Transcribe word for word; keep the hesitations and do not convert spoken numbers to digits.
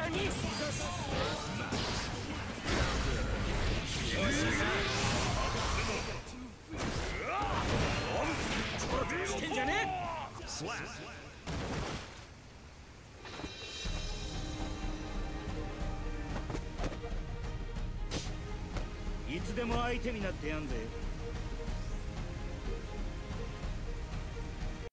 してんじゃねえ。いつでも相手になってやんぜ。